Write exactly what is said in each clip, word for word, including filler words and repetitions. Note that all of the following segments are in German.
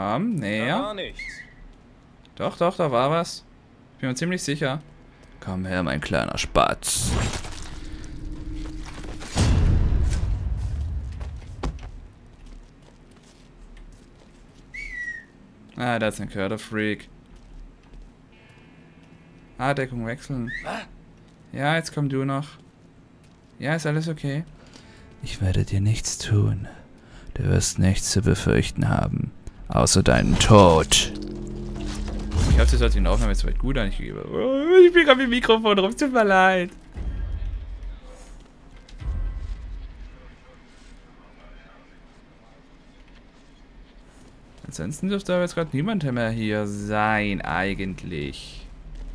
Komm, näher. Da war nichts. Doch, doch, da war was. Bin mir ziemlich sicher. Komm her, mein kleiner Spatz. Ah, da ist ein Köderfreak. Ah, Deckung wechseln. Ja, jetzt komm du noch. Ja, ist alles okay. Ich werde dir nichts tun. Du wirst nichts zu befürchten haben. Außer deinen Tod. Ich hoffe, das hört sich in der Aufnahme jetzt weit gut an. Ich, gebe, oh, ich bin gerade mit dem Mikrofon rum. Es tut mir leid. Ansonsten dürfte aber jetzt gerade niemand mehr hier sein, eigentlich.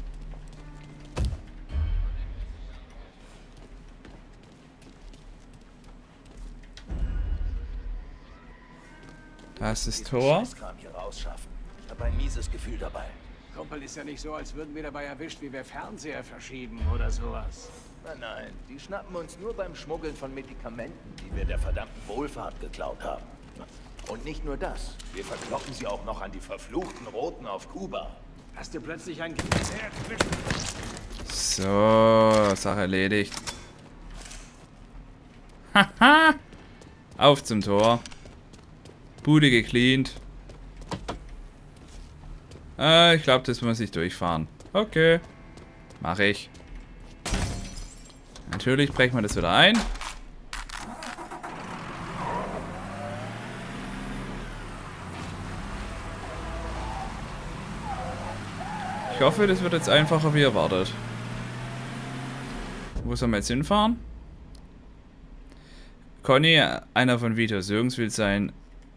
Da ist das Tor. Hier rausschaffen. Ich habe ein mieses Gefühl dabei. Kumpel, ist ja nicht so, als würden wir dabei erwischt, wie wir Fernseher verschieben oder sowas. Nein, nein, die schnappen uns nur beim Schmuggeln von Medikamenten, die wir der verdammten Wohlfahrt geklaut haben. Und nicht nur das, wir verkloppen sie auch noch an die verfluchten Roten auf Kuba. Hast du plötzlich ein Kriegsherz? So, Sache erledigt. Haha! Auf zum Tor. Bude gecleant. Äh, ich glaube, das muss ich durchfahren. Okay. Mache ich. Natürlich brechen wir das wieder ein. Ich hoffe, das wird jetzt einfacher wie erwartet. Wo sollen wir jetzt hinfahren? Conny, einer von Vitos Jungs, will sein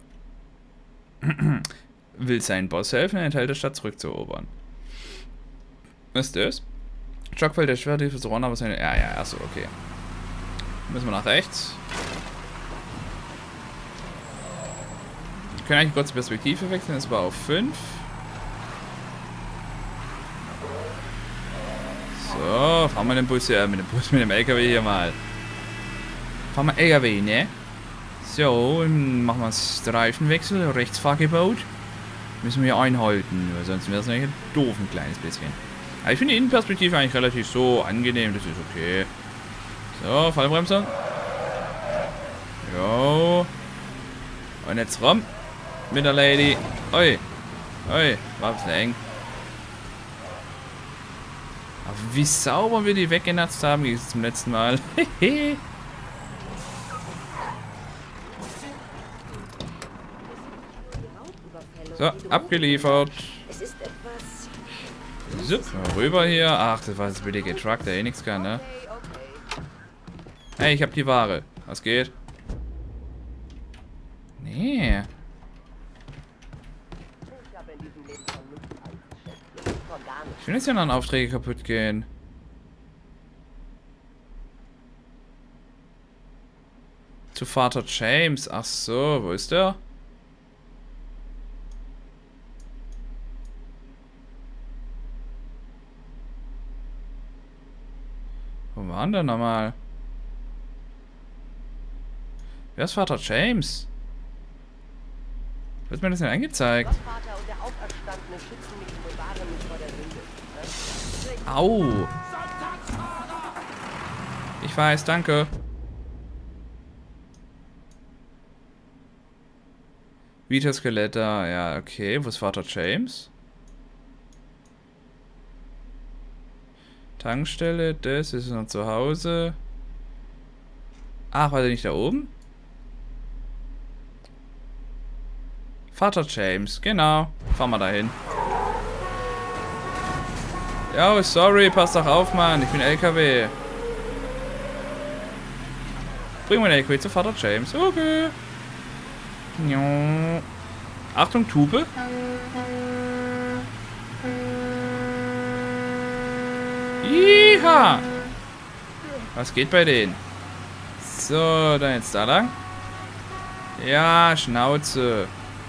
will seinen Boss helfen, einen Teil der Stadt zurückzuerobern. Was ist das? Chuck fällt der Schwert, versucht aber seine... Ja, ja, achso, okay. Müssen wir nach rechts. Wir können eigentlich kurz die Perspektive wechseln, das war auf fünf. So, fahren wir den Bus hier, mit dem Bus, mit dem L K W hier mal. Fahren wir L K W, ne? So, dann machen wir Streifenwechsel, Rechtsfahrgebot. Müssen wir einhalten, weil sonst wäre es nämlich doof ein kleines bisschen. Aber ich finde die Innenperspektive eigentlich relativ so angenehm, das ist okay. So, Fallbremse. Jo. Und jetzt rum mit der Lady. Oi. Oi, war ein bisschen eng. Aber wie sauber wir die weggenatzt haben, wie zum letzten Mal. Hehe. So, abgeliefert. So, rüber hier. Ach, das war das billige Truck, der eh nichts kann, ne? Hey, ich hab die Ware. Was geht? Nee. Ich will jetzt ja noch an Aufträge kaputt gehen. Zu Vater James. Ach so, wo ist der? Wo waren der nochmal? Wer ist Vater James? Wird mir das denn angezeigt? Au! Ich weiß, danke. Vita Skeletta, ja, okay. Wo ist Vater James? Tankstelle, das ist noch zu Hause. Ach, war der nicht da oben? Vater James, genau. Fahren wir dahin. Ja, sorry, pass doch auf, Mann. Ich bin L K W. Bringen wir den L K W zu Vater James. Okay. Ja. Achtung, Tube. Iha! Was geht bei denen? So, dann jetzt da lang. Ja, Schnauze.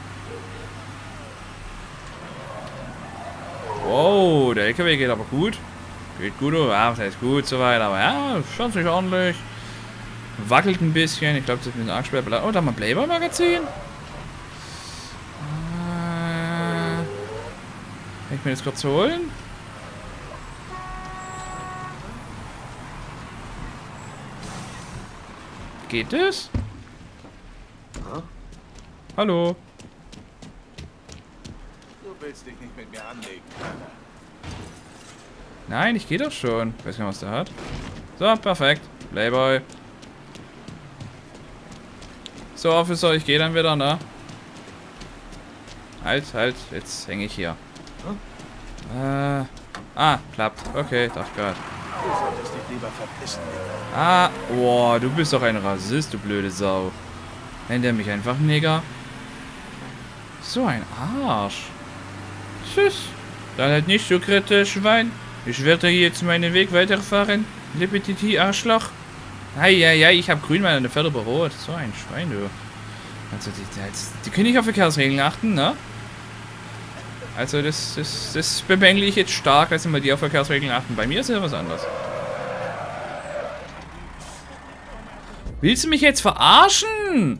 Wow, der L K W geht aber gut. Geht gut, ja, das heißt gut, soweit, aber ja, schaut sich ordentlich. Wackelt ein bisschen, ich glaube, das ist ein bisschen arg schwer. Oh, da haben wir ein Playboy-Magazin. Kann ich mir das kurz holen? Geht das? Huh? Hallo? Du willst dich nicht mit mir anlegen, Kleiner. Nein, ich gehe doch schon. Weiß gar nicht, was der hat. So, perfekt. Playboy. So, Officer, ich gehe dann wieder, ne? Halt, halt, jetzt hänge ich hier. Äh. Ah, klappt. Okay, dachte gerade. Du solltest dich lieber verpissen. Ah, boah, du bist doch ein Rassist, du blöde Sau. Nennt er mich einfach Nigger? So ein Arsch. Tschüss. Dann halt nicht so kritisch, Schwein. Ich werde jetzt meinen Weg weiterfahren. Lepetiti Arschloch. Ei, ei, ei, ich hab grün, meine Pferde rot. So ein Schwein, du. Also, die, die, die können nicht auf Verkehrsregeln achten, ne? Also, das, das, das bemängle ich jetzt stark, dass immer die auf Verkehrsregeln achten. Bei mir ist ja was anderes. Willst du mich jetzt verarschen?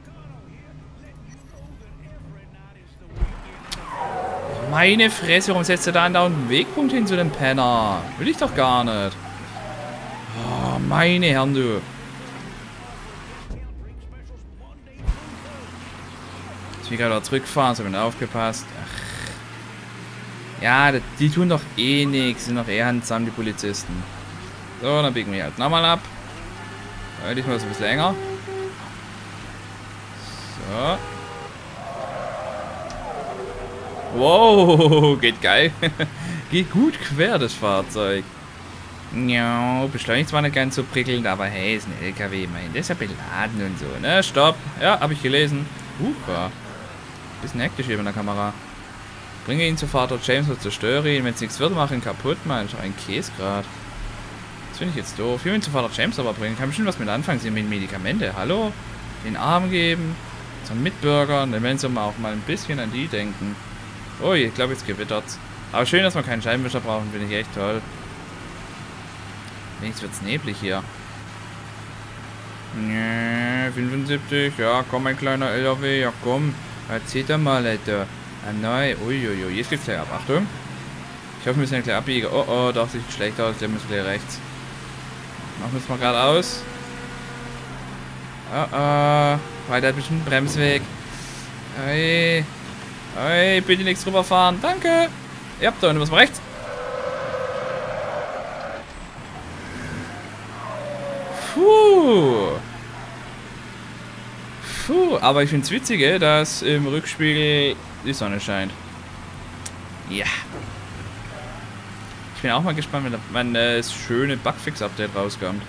Meine Fresse, warum setzt du da andauernd einen Wegpunkt hin zu dem Penner? Will ich doch gar nicht. Oh, meine Herren, du. Jetzt will ich gerade zurückfahren, so bin ich aufgepasst. Ach. Ja, die tun doch eh nichts, sind doch eher handsam, die Polizisten. So, dann biegen wir halt nochmal ab. Diesmal so ein bisschen länger. So. Wow, geht geil. Geht gut quer, das Fahrzeug. Ja, beschleunigt zwar nicht ganz so prickelnd, aber hey, ist ein L K W, immerhin. Der ist ja beladen und so, ne? Stopp. Ja, habe ich gelesen. Hucha. Bisschen hektisch hier mit der Kamera. Bringe ihn zu Vater James und zerstöre ihn. Wenn es nichts wird, mache ihn kaputt, Mann. Ist doch ein Käse gerade. Das finde ich jetzt doof. Ich will ihn zu Vater James aber bringen. Kann bestimmt was mit anfangen. Sie mit Medikamente. Hallo? Den Arm geben. Zum Mitbürgern. Dann werden sie mal auch mal ein bisschen an die denken. Oh, ich glaube, jetzt gewittert's. Aber schön, dass wir keinen Scheibenwischer brauchen. Finde ich echt toll. Wenigstens wird's neblig hier. Nee, fünfundsiebzig. Ja, komm, mein kleiner L R W. Ja, komm. Erzähl doch mal, Alter. Ah, nein. Uiuiui. Jetzt geht's gleich ab. Achtung. Ich hoffe, wir müssen ja gleich abbiegen. Oh, oh, doch, sieht schlecht aus. Der muss gleich rechts. Machen wir es mal geradeaus. Oh, oh. Weil der hat bestimmt einen Bremsweg. Hey. Hey, bitte nichts drüber fahren. Danke. Ja, da unten müssen wir rechts. Puh. Puh. Aber ich finde es witzig, dass im Rückspiegel die Sonne scheint. Ja. Ich bin auch mal gespannt, wenn, wenn das schöne Bugfix-Update rauskommt.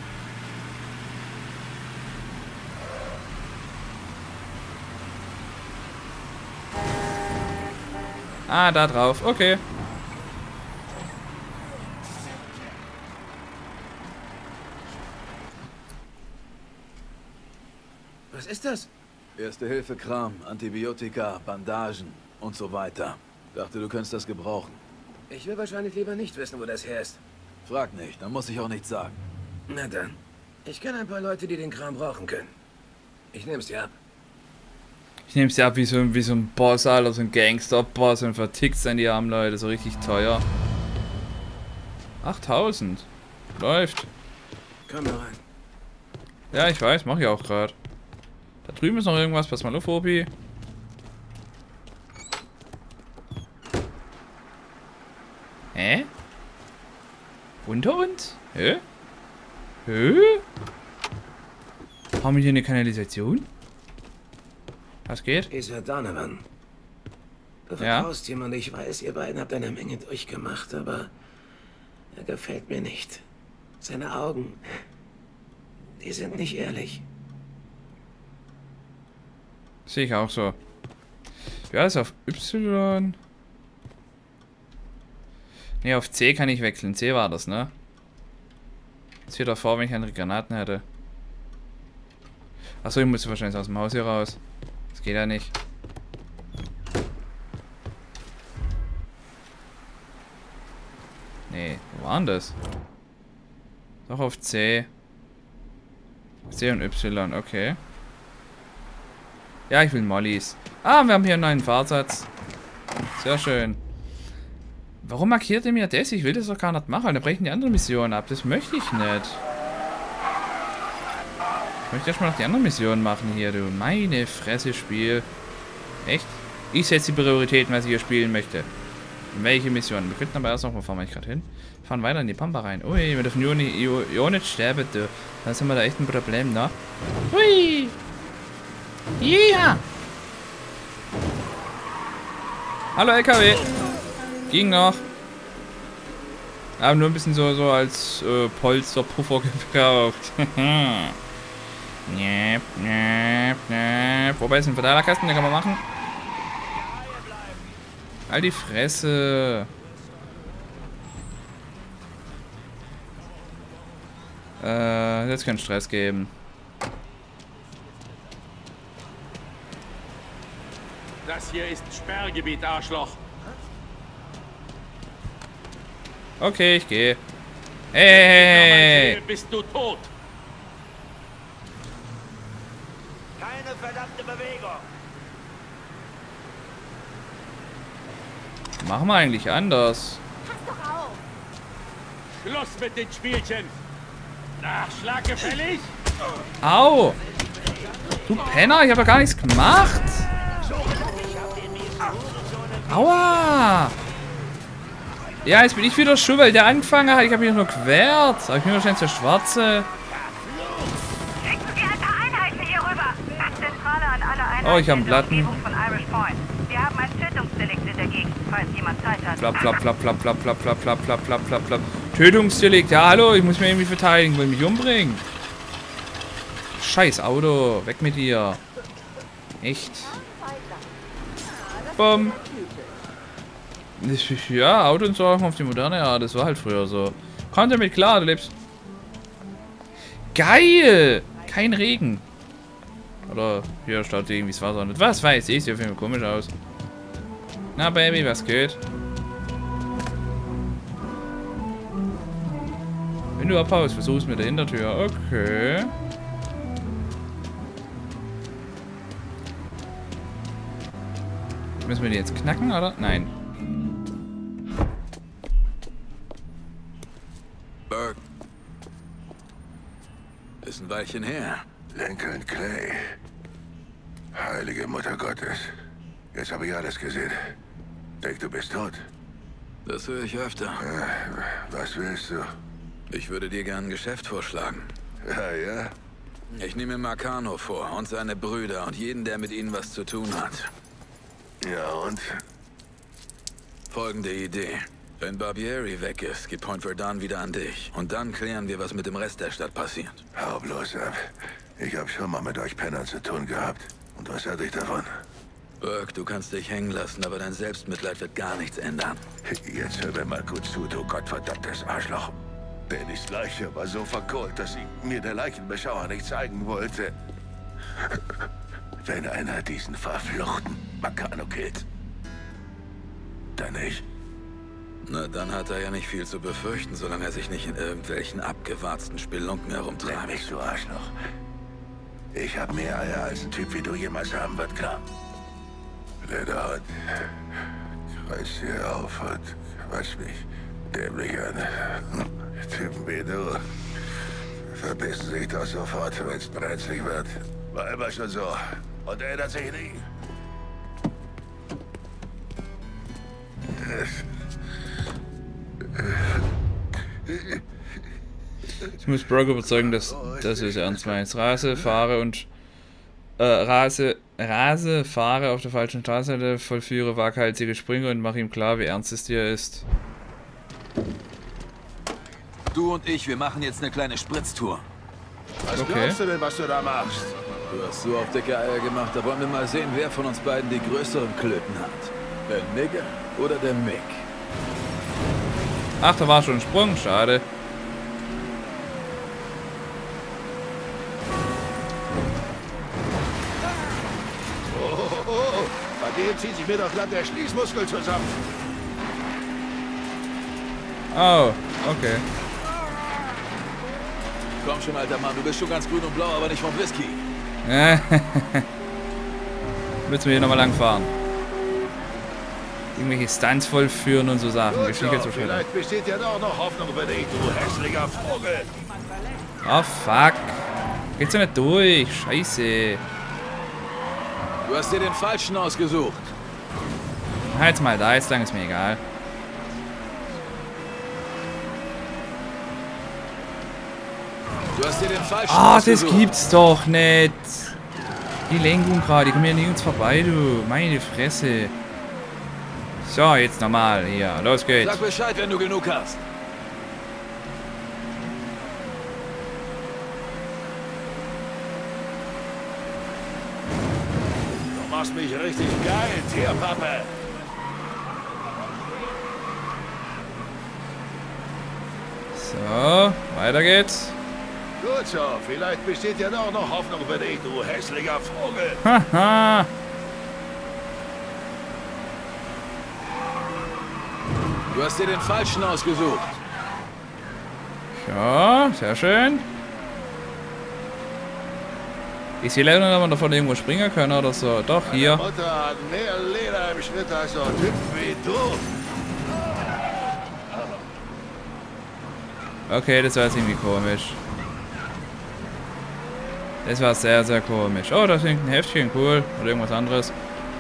Ah, da drauf. Okay. Was ist das? Erste-Hilfe-Kram, Antibiotika, Bandagen und so weiter. Dachte, du könntest das gebrauchen. Ich will wahrscheinlich lieber nicht wissen, wo das her ist. Frag nicht, dann muss ich auch nichts sagen. Na dann. Ich kenne ein paar Leute, die den Kram brauchen können. Ich nehm's dir ab. Ich nehme es ja ab wie so, wie so ein Boss, Alter, so ein Gangster-Boss und vertickt an die armen Leute, so richtig teuer. achttausend. Läuft. Komm mal rein. Ja, ich weiß, mache ich auch gerade. Da drüben ist noch irgendwas, pass mal auf, Obi. Hä? Unter uns? Hä? Hä? Haben wir hier eine Kanalisation? Was geht? Isa Donovan. Du vertraust ja. ihm und ich weiß, ihr beiden habt eine Menge durchgemacht, aber er gefällt mir nicht. Seine Augen, die sind nicht ehrlich. Sehe ich auch so. Ja, ist auf Y. Ne, auf C kann ich wechseln. C war das, ne? Das hier davor, wenn ich eine Granaten hätte. Achso, ich muss wahrscheinlich aus dem Haus hier raus. Das geht ja nicht. Nee, wo war denn das? Doch auf C. C und Y, okay. Ja, ich will Mollys. Ah, wir haben hier einen neuen Fahrsatz. Sehr schön. Warum markiert ihr mir das? Ich will das doch gar nicht machen. Dann brechen die andere Mission ab. Das möchte ich nicht. Ich möchte erstmal noch die andere Mission machen hier, du. Meine Fresse, Spiel. Echt? Ich setze die Prioritäten, was ich hier spielen möchte. Welche Mission? Wir könnten aber erst noch, wo fahren wir gerade hin? Wir fahren weiter in die Pampa rein. Ui, wir dürfen ja nicht, ja nicht sterben, du. Da sind wir da echt ein Problem, ne? Hui! Ja! Hallo L K W! Ging noch. Aber nur ein bisschen so, so als äh, Polsterpuffer gebraucht. Näp, näp, näp. Wobei ist ein Verteilerkasten, den kann man machen. Halt die Fresse. Äh, jetzt keinen Stress geben. Das hier ist Sperrgebiet, Arschloch. Okay, ich gehe. Hey! Bist du tot? Keine verdammte Bewegung. Machen wir eigentlich anders. Schluss mit den Spielchen. Nachschlag gefällig? Au! Du Penner, ich habe doch gar nichts gemacht. Aua! Ja, jetzt bin ich wieder schuld, weil der angefangen hat. Ich habe mich nur gewehrt. Aber ich bin wahrscheinlich der Schwarze. Oh, ich habe einen Platten. Wir haben ein Tötungsdelikt in der Gegend, falls jemand Zeit hat. Flapp, flapp, flapp, flapp, flapp, flapp, flapp, flapp, flapp, flapp, flapp, flapp. Tötungsdelikt. Ja, hallo, ich muss mich irgendwie verteidigen, will mich umbringen. Scheiß Auto, weg mit dir. Echt. Bumm. Ja, Auto und so auf die moderne, ja, das war halt früher so. Komm damit klar, du lebst. Geil! Kein Regen. Oder hier staut irgendwie das Wasser nicht. Was weiß ich, sieht auf jeden Fall komisch aus. Na Baby, was geht? Wenn du abhaust, versuch's mit der Hintertür. Okay. Müssen wir die jetzt knacken, oder? Nein. Burke. Ist ein Weilchen her. Lincoln Clay. Heilige Mutter Gottes. Jetzt habe ich alles gesehen. Denk, du bist tot. Das höre ich öfter. Äh, was willst du? Ich würde dir gern ein Geschäft vorschlagen. Ja, ja? Ich nehme Marcano vor und seine Brüder und jeden, der mit ihnen was zu tun hat. Ja, und? Folgende Idee. Wenn Barbieri weg ist, geht Point Verdun wieder an dich. Und dann klären wir, was mit dem Rest der Stadt passiert. Hau bloß ab. Ich habe schon mal mit euch Pennern zu tun gehabt. Und was hatte ich davon? Burke, du kannst dich hängen lassen, aber dein Selbstmitleid wird gar nichts ändern. Jetzt hör mir mal gut zu, du gottverdammtes Arschloch. Bennys Leiche war so verkohlt, dass sie mir der Leichenbeschauer nicht zeigen wollte. Wenn einer diesen verfluchten Marcano killt, dann ich. Na, dann hat er ja nicht viel zu befürchten, solange er sich nicht in irgendwelchen abgewarzten Spelunken herumtreibt. Nenn mich, du Arschloch. Ich habe mehr Eier als ein Typ wie du jemals haben wird, klar. Lederhand, reiß hier auf und quatsch mich dämlich an. Typen wie du verbissen sich doch sofort, wenn es brenzlig wird. War immer schon so und ändert sich nie. Ich muss Brock überzeugen, dass das ist ernst meint. Rase, fahre und äh, Rase, Rase, fahre auf der falschen Straße, vollführe waghalsige Sprünge und mach ihm klar, wie ernst es dir ist. Du und ich, wir machen jetzt eine kleine Spritztour. Was Okay. glaubst du denn, was du da machst? Du hast so auf dicke Eier gemacht, da wollen wir mal sehen, wer von uns beiden die größeren Klöten hat. Der Nigger oder der Mick? Ach, da war schon ein Sprung, schade. Oh, oh, oh. Bei dem zieht sich mir doch glatt der Schließmuskel zusammen. Oh, okay. Komm schon, alter Mann, du bist schon ganz grün und blau, aber nicht vom Whisky. Müssen wir hier nochmal lang fahren. irgendwelche Stunts vollführen und so Sachen. Gut, so, vielleicht besteht ja doch noch Hoffnung für dich, du hässlicher Vogel. Oh fuck. Geht's ja nicht durch. Scheiße. Du hast dir den Falschen ausgesucht. Halt mal da, jetzt lang ist mir egal. Du hast dir den Falschen Ah, ausgesucht. das gibt's doch nicht. Die Lenkung gerade, die kommen ja nirgends vorbei, du. Meine Fresse. So, jetzt nochmal. Hier, los geht's. Sag Bescheid, wenn du genug hast. Du machst mich richtig geil, Tierpappe. So, weiter geht's. Gut so, vielleicht besteht ja doch noch Hoffnung für dich, du hässlicher Vogel. Haha. Du hast dir den Falschen ausgesucht. Ja, sehr schön. Ich sehe leider nicht, ob man davon irgendwo springen kann oder so. Doch, hier. Meine Mutter hat mehr Leder im Schritt als so ein Typ wie du. Okay, das war jetzt irgendwie komisch. Das war sehr, sehr komisch. Oh, da ist ein Heftchen, cool. Oder irgendwas anderes.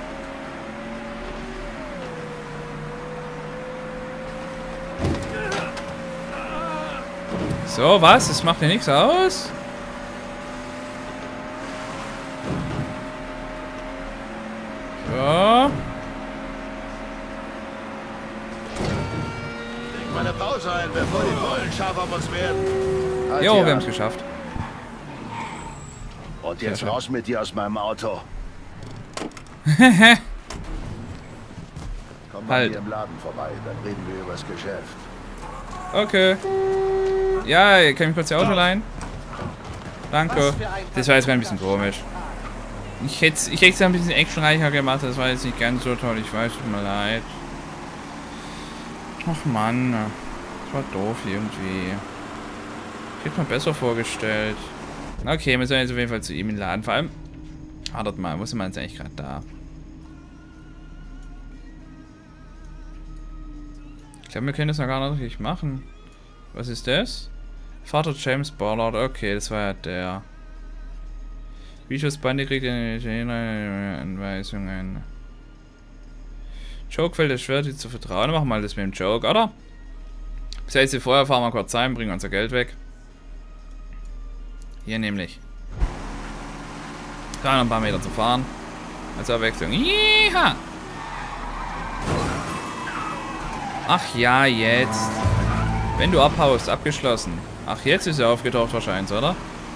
So, was? Das macht ja nichts aus? So. Leg mal eine Pause ein, bevor die Bullen scharf auf uns werden. Halt Jo, hier wir haben an. es geschafft. Und jetzt raus mit dir aus meinem Auto. Komm mal Halt. hier im Laden vorbei, dann reden wir über das Geschäft. Okay. Ja, kann ich mich kurz die Auto leihen? Danke. Das war jetzt mal ein bisschen komisch. Ich hätte ich es ein bisschen actionreicher gemacht, das war jetzt nicht ganz so toll, ich weiß, tut mir leid. Ach Mann, das war doof irgendwie. Ich hätte mir besser vorgestellt. Okay, wir sollen jetzt auf jeden Fall zu ihm in den Laden. Vor allem, wartet mal, wo ist man jetzt eigentlich gerade da? Ich glaube, wir können das noch gar nicht richtig machen. Was ist das? Vater James Ballard, okay, das war ja der. Vicious Bande kriegt eine Anweisungen. Joke fällt es schwer, die zu vertrauen. Machen wir mal das mit dem Joke, oder? Das heißt, vorher fahren wir kurz heim, bringen unser Geld weg. Hier nämlich. Da noch ein paar Meter zu fahren. Als Abwechslung. Jeha! Ach ja, jetzt. Wenn du abhaust, abgeschlossen. Ach, jetzt ist er aufgetaucht wahrscheinlich, oder?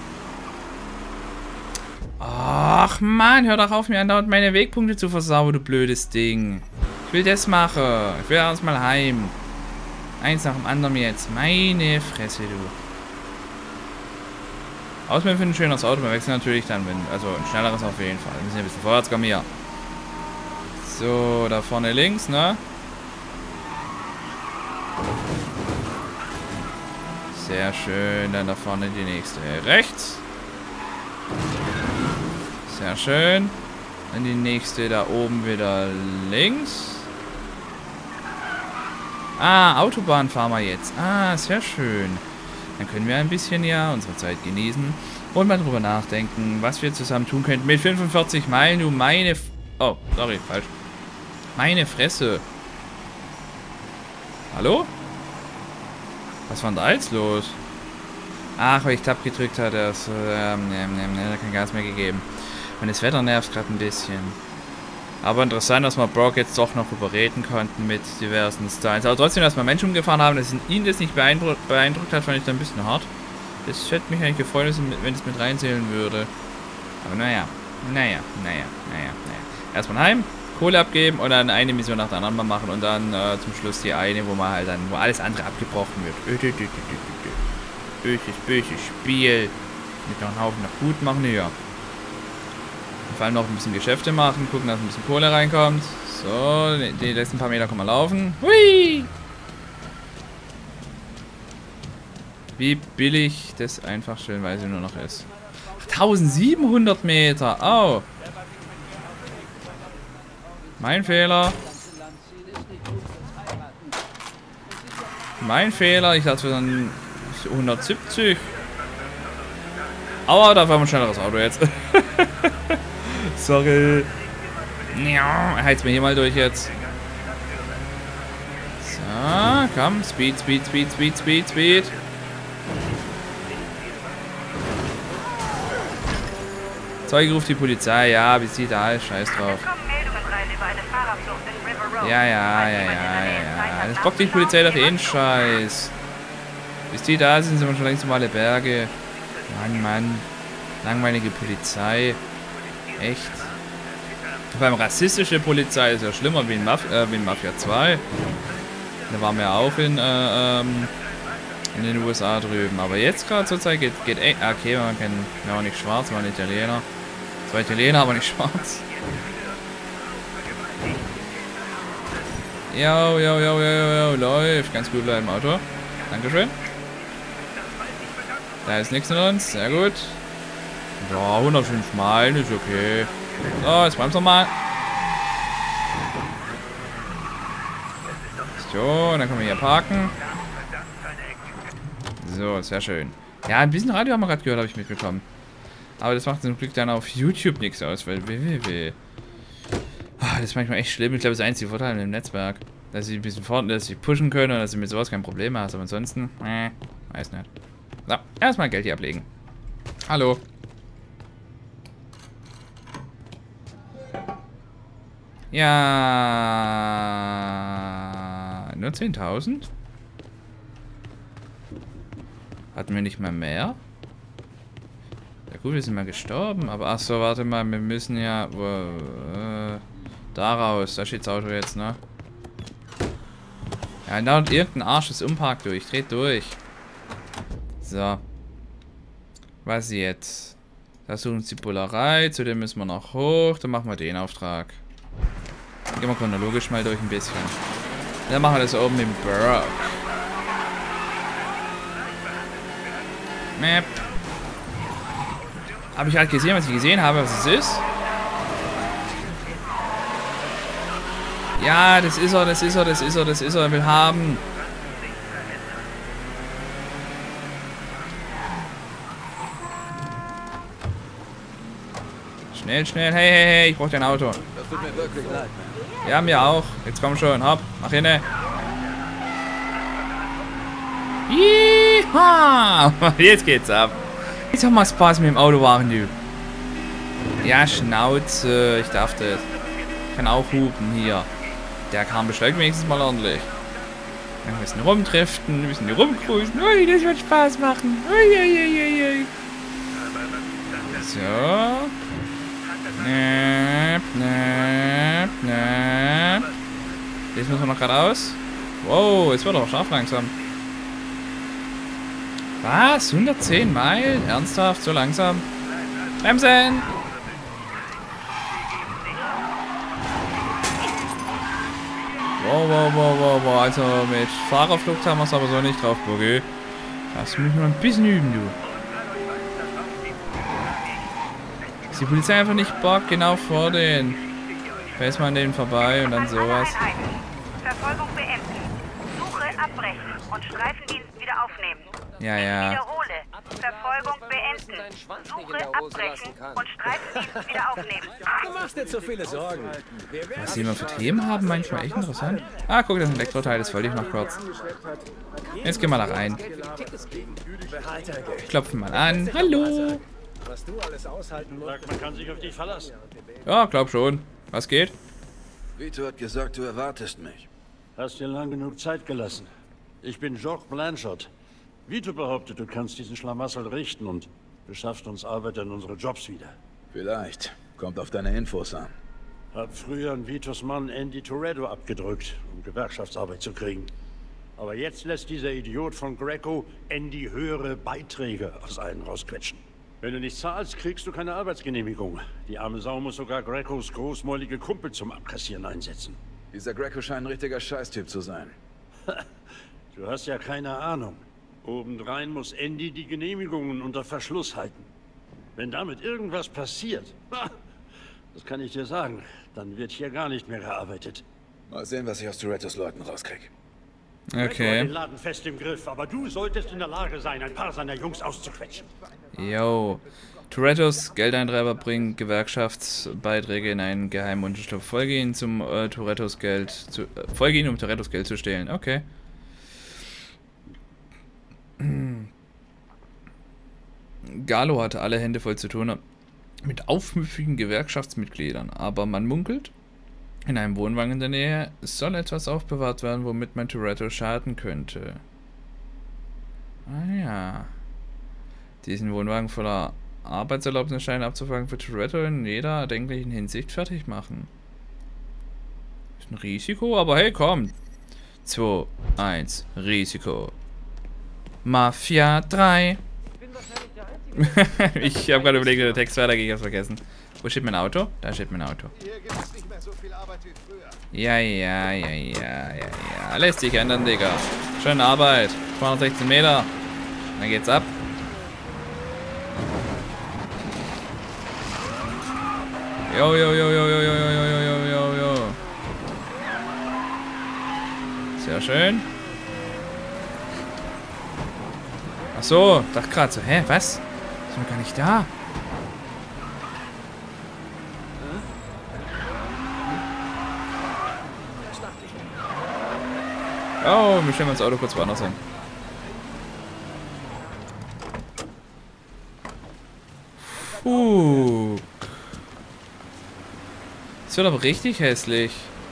Ach Mann, hör doch auf, mir andauernd meine Wegpunkte zu versauen, du blödes Ding. Ich will das machen. Ich will erstmal heim. Eins nach dem anderen jetzt. Meine Fresse, du. Auswählen für ein schönes Auto. Wir wechseln natürlich dann, wenn. Also ein schnelleres auf jeden Fall. Wir müssen ein bisschen vorwärts kommen hier. So, da vorne links, ne? Sehr schön. Dann da vorne die nächste. Rechts. Sehr schön. Dann die nächste da oben wieder links. Ah, Autobahn fahren wir jetzt. Ah, sehr schön. Dann können wir ein bisschen ja unsere Zeit genießen und mal drüber nachdenken, was wir zusammen tun könnten. Mit fünfundvierzig Meilen, du meine... F oh, sorry, falsch. Meine Fresse. Hallo? Was war denn da jetzt los? Ach, weil ich Tab gedrückt hatte, das, ähm, ne, ne, ne, da kein Gas mehr gegeben. Und das Wetter nervt gerade ein bisschen. Aber interessant, dass wir Brock jetzt doch noch überreden konnten mit diversen Styles. Aber trotzdem, dass wir Menschen umgefahren haben, dass ihn das nicht beeindruckt, beeindruckt hat, fand ich dann ein bisschen hart. Das hätte mich eigentlich gefreut, wenn es mit reinzählen würde. Aber naja, naja, naja, naja, naja. Erstmal heim, Kohle abgeben und dann eine Mission nach der anderen mal machen und dann äh, zum Schluss die eine, wo man halt dann, wo alles andere abgebrochen wird. Böses, böses Spiel. Mit noch einen Haufen noch gut machen, ja. Vor allem noch ein bisschen Geschäfte machen, gucken, dass ein bisschen Kohle reinkommt. So, die, die letzten paar Meter kann man laufen. Hui! Wie billig das einfach stellenweise nur noch ist. eintausendsiebenhundert Meter, au! Mein Fehler. Mein Fehler. Ich dachte dann hundertsiebzig. Aber da war ein schnelleres Auto jetzt. Sorry. Ja, heizt mir hier mal durch jetzt. So, komm. Speed, Speed, Speed, Speed, Speed, Speed. Zeuge ruft die Polizei. Ja, bis sie da ist. Scheiß drauf. Ja, ja, ja, ja, ja, ja. Das bockt die Polizei doch eh einen Scheiß. Bis die da sind, sind wir schon längst um alle Berge. Mann, Mann. Langweilige Polizei. Echt. Vor allem rassistische Polizei ist ja schlimmer wie in, Maf äh, wie in Mafia zwei. Da waren wir auch in, äh, ähm, in den U S A drüben. Aber jetzt gerade zur Zeit geht, geht echt. Okay, man kann ja auch nicht schwarz, man ist Italiener. Zwei Italiener, aber nicht schwarz. Jo, jo, jo, jo, jo, läuft. Ganz gut bleiben, Auto. Dankeschön. Da ist nichts mit uns. Sehr gut. Ja, hundertfünf Meilen ist okay. So, jetzt bremsen wir mal. So, dann können wir hier parken. So, sehr schön. Ja, ein bisschen Radio haben wir gerade gehört, habe ich mitbekommen. Aber das macht zum Glück dann auf YouTube nichts aus, weil www. Ah, das ist manchmal echt schlimm. Ich glaube, das ist einzige Vorteil im Netzwerk. Dass sie ein bisschen fort, dass sie pushen können und dass sie mit sowas kein Problem hast. Aber ansonsten, äh, weiß nicht. So, erstmal Geld hier ablegen. Hallo. Ja. Nur zehntausend? Hatten wir nicht mal mehr? Ja gut, wir sind mal gestorben. Aber ach so, warte mal, wir müssen ja. Äh, da raus. Da steht das Auto jetzt, ne? Ja, da und irgendein Arsch ist umparkt durch. Dreht durch. So. Was jetzt? Da suchen uns die Bullerei. Zu dem müssen wir noch hoch. Dann machen wir den Auftrag. Dann gehen wir chronologisch mal durch ein bisschen. Dann machen wir das oben im Burg. Map. Habe ich halt gesehen, was ich gesehen habe, was es ist. Ja, das ist er, das ist er, das ist er, das ist er, er will haben. Schnell, schnell, hey, hey, hey, ich brauche dein Auto. Das tut mir wirklich leid, man. Ja, mir auch. Jetzt komm schon, hopp, mach hinne. Jeha! Jetzt geht's ab. Jetzt haben wir Spaß mit dem Auto waren, du. Ja, Schnauze, ich darf das. Ich kann auch hupen hier. Der kam beschleunigt wenigstens mal ordentlich. Ein bisschen rumdriften, ein bisschen rumcruisen. Ui, das wird Spaß machen. Ui, ui, ui, ui. So. Nöp, nöp, nöp. Jetzt müssen wir noch geradeaus. Wow, jetzt wird er auch scharf langsam. Was? hundertzehn Meilen? Ernsthaft? So langsam? Bremsen! Wow, wow, wow, wow, wow. Also mit Fahrerflucht haben wir es aber so nicht drauf, Boogie. Das müssen wir ein bisschen üben, du. Ist die Polizei einfach nicht Bock, genau vor denen. Fährst mal an denen vorbei und dann sowas. Verfolgung beenden. Suche abbrechen und Streifendienst wieder aufnehmen. Ja, ja. Wiederhole. Verfolgung beenden. Suche abbrechen und Streifendienst wieder aufnehmen. Du machst dir zu viele Sorgen. Was sie immer für Themen haben, manchmal echt interessant. Ah, guck, das ist ein Elektroteil, das wollte ich noch kurz. Jetzt gehen wir da rein. Klopfen mal an. Hallo. Was du alles aushalten musst. Man kann sich auf dich verlassen. Ja, glaub schon. Was geht? Vito hat gesagt, du erwartest mich. Hast dir lang genug Zeit gelassen. Ich bin Georges Blanchard. Vito behauptet, du kannst diesen Schlamassel richten und beschaffst uns Arbeit an unsere Jobs wieder. Vielleicht. Kommt auf deine Infos an. Hab früher an Vitos Mann Andy Toretto abgedrückt, um Gewerkschaftsarbeit zu kriegen. Aber jetzt lässt dieser Idiot von Greco Andy höhere Beiträge aus allen rausquetschen. Wenn du nicht zahlst, kriegst du keine Arbeitsgenehmigung. Die arme Sau muss sogar Grecos großmäulige Kumpel zum Abkassieren einsetzen. Dieser Greco scheint ein richtiger Scheißtyp zu sein. Du hast ja keine Ahnung. Obendrein muss Andy die Genehmigungen unter Verschluss halten. Wenn damit irgendwas passiert, das kann ich dir sagen, dann wird hier gar nicht mehr gearbeitet. Mal sehen, was ich aus Torettos Leuten rauskriege. Greco Okay. hat den Laden fest im Griff, aber du solltest in der Lage sein, ein paar seiner Jungs auszuquetschen. Yo. Torettos Geldeintreiber bringen Gewerkschaftsbeiträge in einen geheimen Unterschlupf. Folge ihnen zum äh, Torettos Geld zu, äh, folge ihnen, um Torettos Geld zu stehlen. Okay. Galo hatte alle Hände voll zu tun mit aufmüpfigen Gewerkschaftsmitgliedern, aber man munkelt, in einem Wohnwagen in der Nähe soll etwas aufbewahrt werden, womit man Toretto schaden könnte. Ah ja. Diesen Wohnwagen voller Arbeitserlaubnisscheine abzufangen für Toretto in jeder erdenklichen Hinsicht fertig machen. Ist ein Risiko, aber hey, komm. zwei, eins, Risiko. Mafia drei. Ich habe gerade überlegt, der Text weitergeht, ich hab's vergessen. Wo steht mein Auto? Da steht mein Auto. Ja, ja, ja, ja, ja, ja. Lässt sich ändern, Digga. Schöne Arbeit. zweihundertsechzehn Meter. Dann geht's ab. Jo, jo, jo, jo, jo, jo, jo, jo, jo, jo, jo. Sehr schön. Ach so, dachte gerade so, hä, was? Ist noch gar nicht da. Oh, wir stellen uns das Auto kurz woanders hin. Puh. Das wird aber richtig hässlich.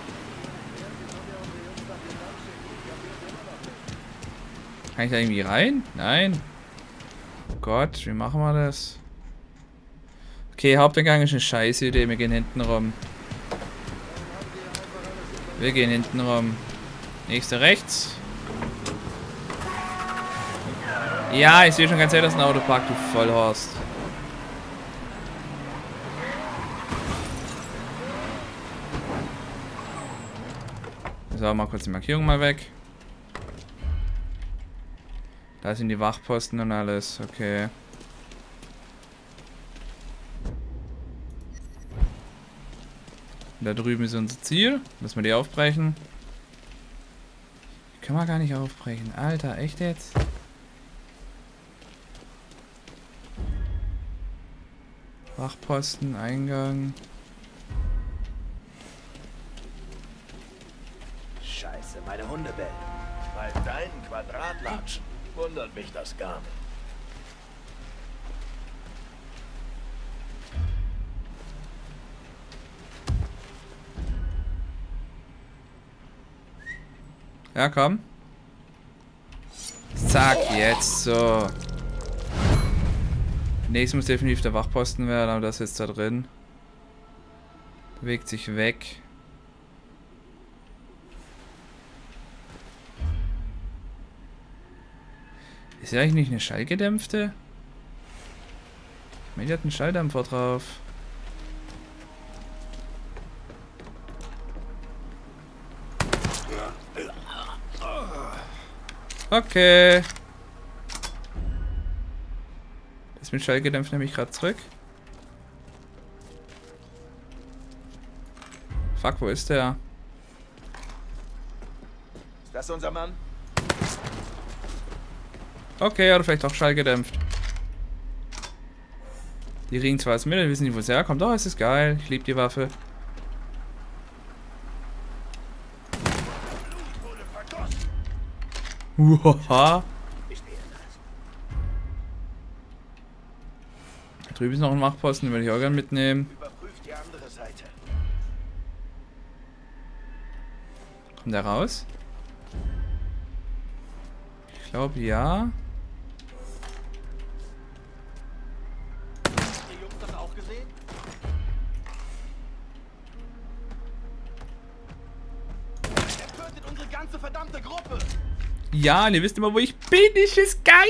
Kann ich da irgendwie rein? Nein. Oh Gott, wie machen wir das? Okay, Haupteingang ist eine scheiße Idee. Wir gehen hinten rum. Wir gehen hinten rum. Nächste rechts. Ja, ich sehe schon ganz ehrlich, dass ein Auto parkt, du Vollhorst. So, mal kurz die Markierung mal weg. Da sind die Wachposten und alles, okay. Da drüben ist unser Ziel. Müssen wir die aufbrechen. Die können wir gar nicht aufbrechen. Alter, echt jetzt? Wachposten, Eingang. Scheiße, meine Hunde bellen. Bei deinen Quadratlatschen wundert mich das gar nicht. Ja, komm. Zack, jetzt so. Nächstes muss definitiv der Wachposten werden, aber das ist jetzt da drin. Bewegt sich weg. Ist ja eigentlich nicht eine schallgedämpfte? Ich meine, die hat einen Schalldämpfer drauf. Okay. Das mit Schallgedämpft nehme ich gerade zurück. Fuck, wo ist der? Ist das unser Mann? Okay, oder vielleicht auch schallgedämpft. Die riechen zwar als Mittel, wissen nicht, wo es herkommt. Oh, es ist geil. Ich liebe die Waffe. Uhaha. Da drüben ist noch ein Wachposten, den würde ich auch gerne mitnehmen. Überprüft die andere Seite. Kommt der raus? Ich glaube ja. Die Jungs das auch gesehen? Er tötet unsere ganze verdammte Gruppe. Ja, und ihr wisst immer, wo ich bin. Ist es geil?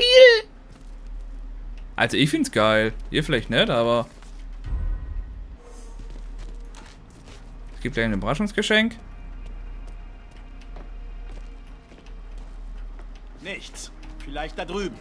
Also ich find's geil. Ihr vielleicht nicht, aber... Es gibt gleich ein Überraschungsgeschenk. Nichts. Vielleicht da drüben.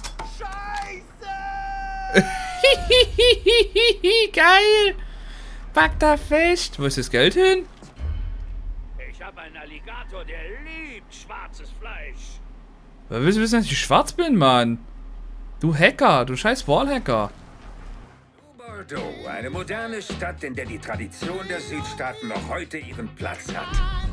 Geil! Pack da fest. Wo ist das Geld hin? Ich habe einen Alligator, der liebt schwarzes Fleisch. Wer will wissen, dass ich schwarz bin, Mann? Du Hacker, du scheiß Wallhacker. Bordeaux, eine moderne Stadt, in der die Tradition der Südstaaten noch heute ihren Platz hat.